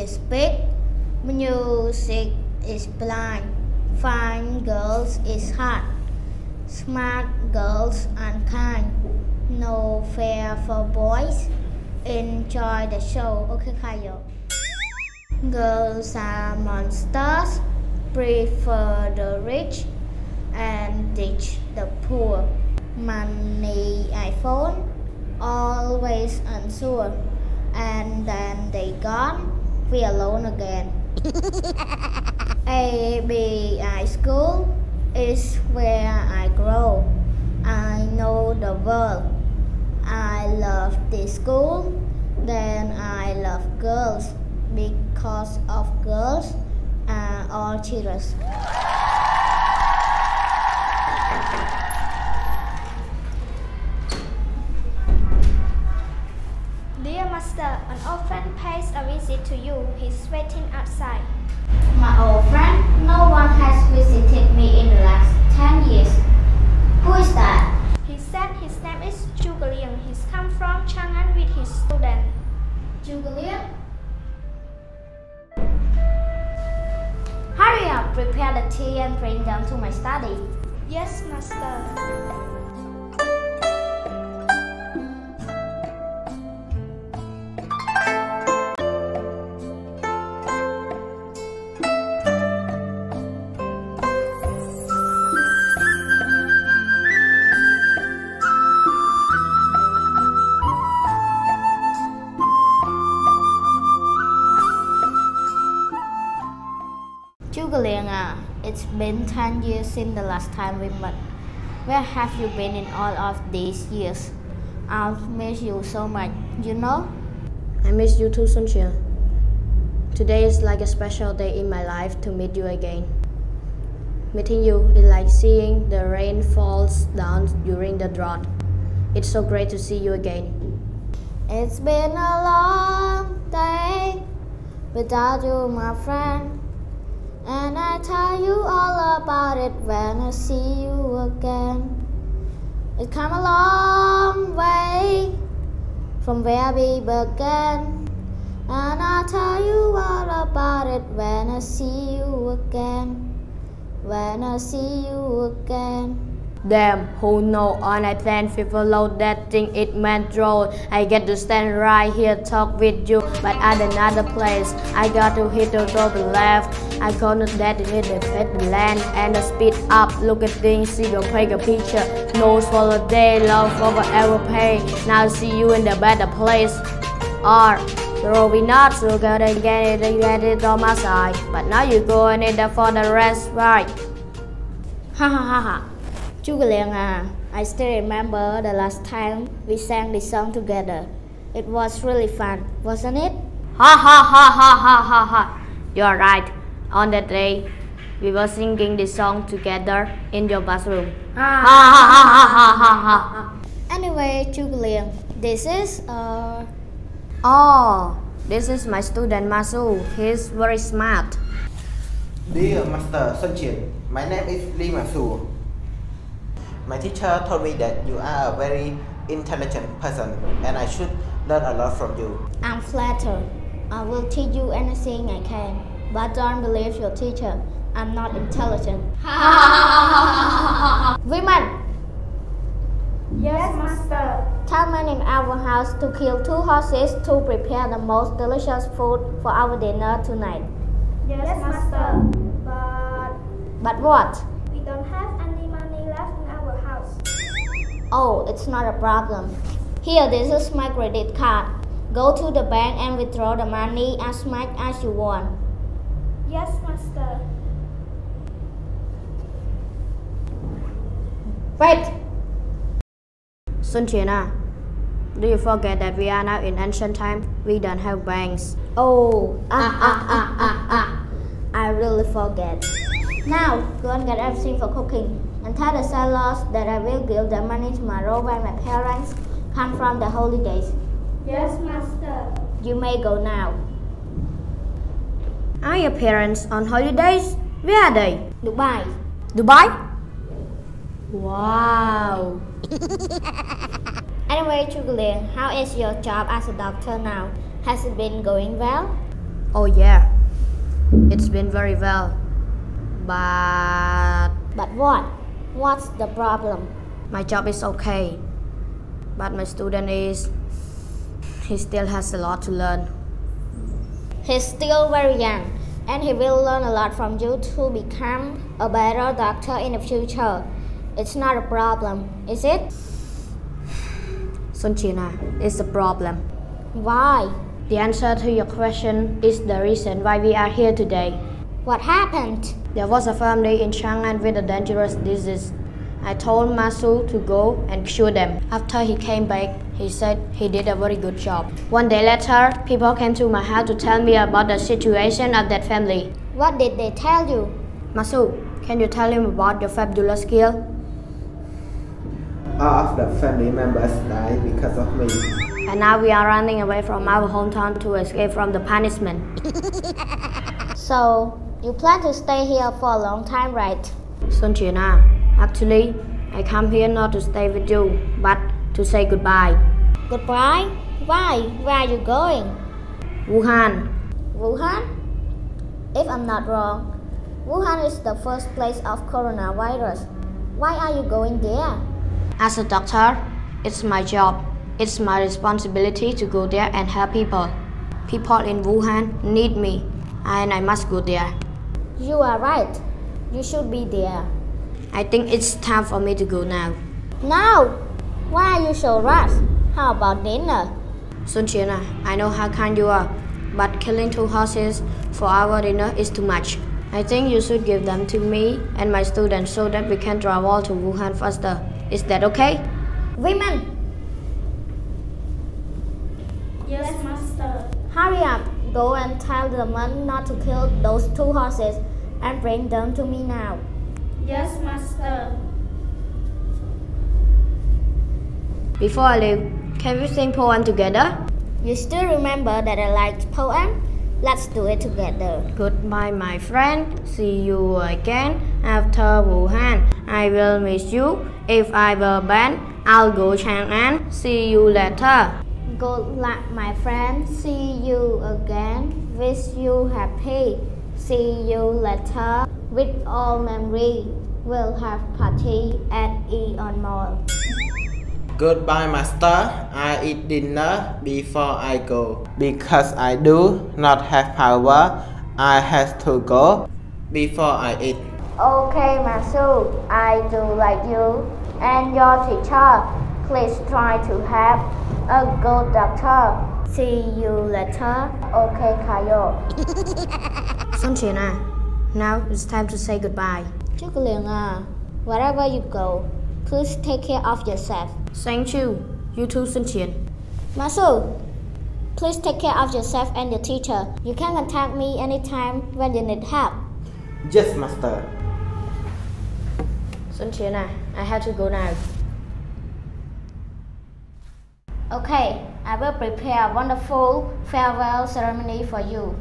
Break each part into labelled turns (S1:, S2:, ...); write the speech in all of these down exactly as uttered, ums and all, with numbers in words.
S1: is big, music is blind, fine girls is hot, smart girls unkind, no fair for boys, enjoy the show. Okay, Khayo. Girls are monsters, prefer the rich and ditch the poor. Money iPhone, always unsure, and then they gone, we alone again. A B I school is where I grow. I know the world. I love this school. Then I love girls because of girls are all cheaters.
S2: Dear master, an old friend pays a visit to you. He's waiting outside.
S1: My old friend, no one has visited me in the last ten years. Who is that?
S2: He said his name is Zhuge Liang. He's come from Chang'an with his student.
S1: Zhuge Liang? Hurry up, prepare the tea and bring them to my study.
S2: Yes, master.
S1: Zhuge Liang, ah, it's been ten years since the last time we met. Where have you been in all of these years? I'll miss you so much, you know?
S3: I miss you too, Sun Chia. Today is like a special day in my life to meet you again. Meeting you is like seeing the rain falls down during the drought. It's so great to see you again.
S1: It's been a long day without you, my friend. And I tell you all about it when I see you again. It come a long way from where we began. And I'll tell you all about it when I see you again. When I see you again.
S3: Damn, who know on I plan people load that thing it meant droll. I get to stand right here talk with you, but at another place I got to hit the door to left. I couldn't that hit the fed land and the speed up. Look at things, see your take a picture. Nose for a day, love forever pay. Now see you in the better place. Or so we not so gonna get it, get it on my side. But now you go and it for the rest, right?
S1: Ha ha ha ha. Zhuge Liang, ah, I still remember the last time we sang this song together. It was really fun, wasn't it?
S3: Ha ha ha ha ha ha ha. You're right. On that day, we were singing this song together in your bathroom. Ha ha ha ha ha ha ha.
S1: Anyway, Zhuge Liang, this is uh.
S3: Oh, this is my student Masu. He's very smart.
S4: Dear Master Sun Qian, my name is Li Masu. My teacher told me that you are a very intelligent person and I should learn a lot from you.
S1: I'm flattered. I will teach you anything I can, but don't believe your teacher. I'm not intelligent. Women!
S2: Yes, master.
S1: Tell men in our house to kill two horses to prepare the most delicious food for our dinner tonight.
S2: Yes, master. But
S1: But what?
S2: we don't have any money left in our house.
S1: Oh, it's not a problem. Here, this is my credit card. Go to the bank and withdraw the money as much as you want.
S2: Yes, master.
S1: Wait!
S3: Sun Qian, do you forget that we are now in ancient time? We don't have banks.
S1: Oh, ah, ah, ah, ah, ah. I really forget. Now, go and get everything for cooking. And tell the sellers that I will give the money tomorrow when my parents come from the holidays.
S2: Yes, master.
S1: You may go now.
S3: Are your parents on holidays? Where are they?
S1: Dubai.
S3: Dubai? Wow.
S1: Anyway, Zhuge Liang, how is your job as a doctor now? Has it been going well?
S3: Oh yeah, it's been very well, but
S1: But what? What's the problem?
S3: my job is okay, but my student is, he still has a lot to learn.
S1: He's still very young, and he will learn a lot from you to become a better doctor in the future. It's not a problem, is it?
S3: Sunchina, it's a problem.
S1: Why?
S3: The answer to your question is the reason why we are here today.
S1: What happened?
S3: There was a family in Chang'an with a dangerous disease. I told Masu to go and cure them. After he came back, he said he did a very good job. One day later, people came to my house to tell me about the situation of that family.
S1: What did they tell you?
S3: Masu, can you tell him about your fabulous skill?
S4: All of the family members died because of me.
S3: And now we are running away from our hometown to escape from the punishment.
S1: So, you plan to stay here for a long time, right?
S3: Sunchina, actually, I come here not to stay with you, but to say goodbye.
S1: Goodbye? Why? Where are you going?
S3: Wuhan.
S1: Wuhan? If I'm not wrong, Wuhan is the first place of coronavirus. Why are you going there?
S3: As a doctor, it's my job. It's my responsibility to go there and help people. People in Wuhan need me, and I must go there.
S1: You are right. You should be there.
S3: I think it's time for me to go now.
S1: Now? Why are you so rushed? How about dinner?
S3: Sunchina, I know how kind you are, but killing two horses for our dinner is too much. I think you should give them to me and my students so that we can travel to Wuhan faster. Is that okay?
S1: Women,
S2: Yes, master.
S1: hurry up. Go and tell the men not to kill those two horses and bring them to me now.
S2: Yes, master.
S3: Before I leave, can we sing poem together?
S1: You still remember that I like poem? Let's do it together.
S3: Goodbye, my friend. See you again after Wuhan. I will miss you. If I were banned, I'll go Chang'an. See you later.
S1: Good luck, my friend. See you again. Wish you happy. See you later. With all memory, we'll have party at Eon Mall.
S4: Goodbye, master. I eat dinner before I go. Because I do not have power, I have to go before I eat.
S1: Okay, Masu, I do like you and your teacher. Please try to have a good doctor. See you later. Okay, Kayo.
S3: Sunchina, now it's time to say goodbye.
S1: Chúc liền à. Wherever you go, please take care of yourself.
S3: Thank you. You too, Sunchina.
S1: Masu, please take care of yourself and your teacher. You can contact me anytime when you need help.
S4: Yes, master.
S3: Sunchina, I have to go now.
S1: Okay, I will prepare a wonderful farewell ceremony for you.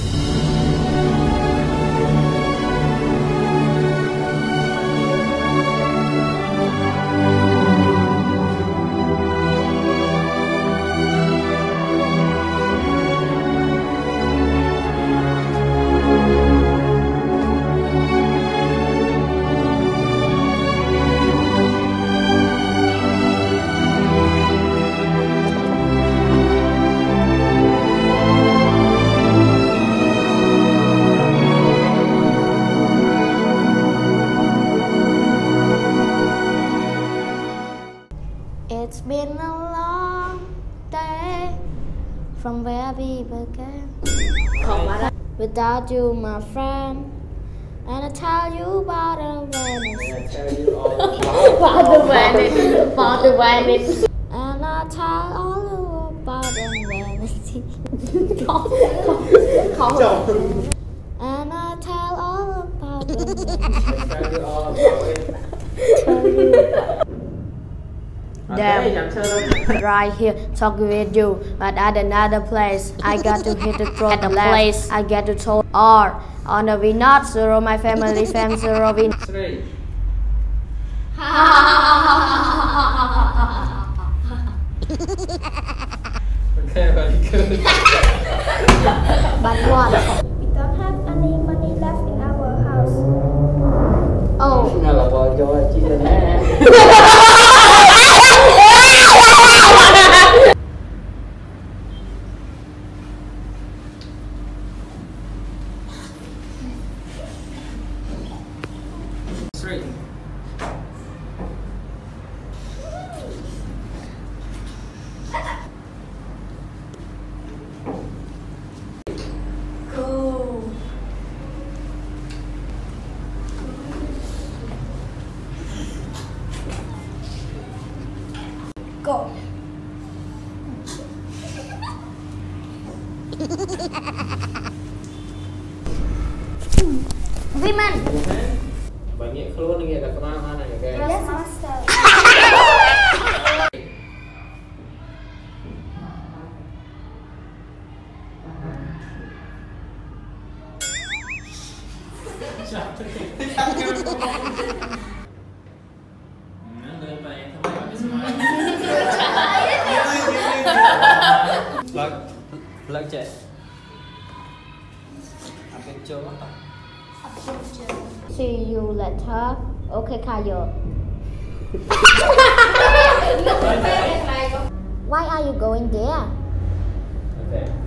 S1: It's been a long day from where we began. Without you, my friend, and I tell you about a Venice.
S3: About the Venice. About the Venice.
S1: And I tell all you about a Venice. And I tell all about the Venice. Tell you about
S3: Damn, right here talking with you, but at another place, I got to hit the road. At the place, I get to told R. Honor we not, zero my family, fam zero we.
S5: Three.
S2: Okay.
S5: Okay, very good.
S1: But what?
S2: We don't have any money left in our house.
S1: Oh.
S5: Nào là bò cho chị nè. Three.
S2: Go.
S1: Women.
S5: Bạn nghĩ luôn nghe là các bạn này kìa.
S2: Yes, master.
S5: Lắc lắc chạy. À bên chỗ.
S1: See you later. Okay, Kayo. Why are you going there?
S5: Okay.